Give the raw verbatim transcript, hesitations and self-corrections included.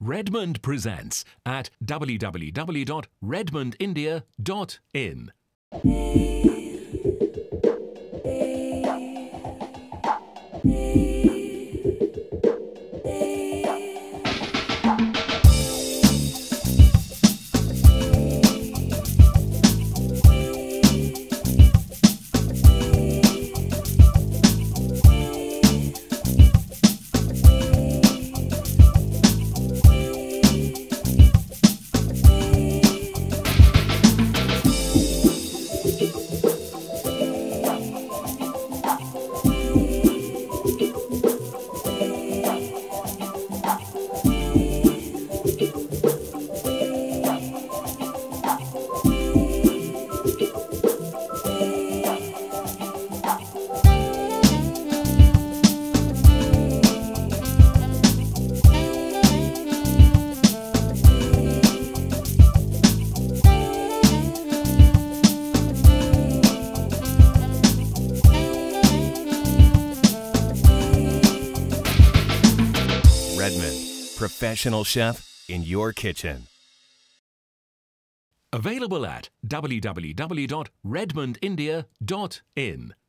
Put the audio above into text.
Redmond Presents at w w w dot redmond india dot in. Redmond, professional chef in your kitchen. Available at w w w dot redmond india dot in.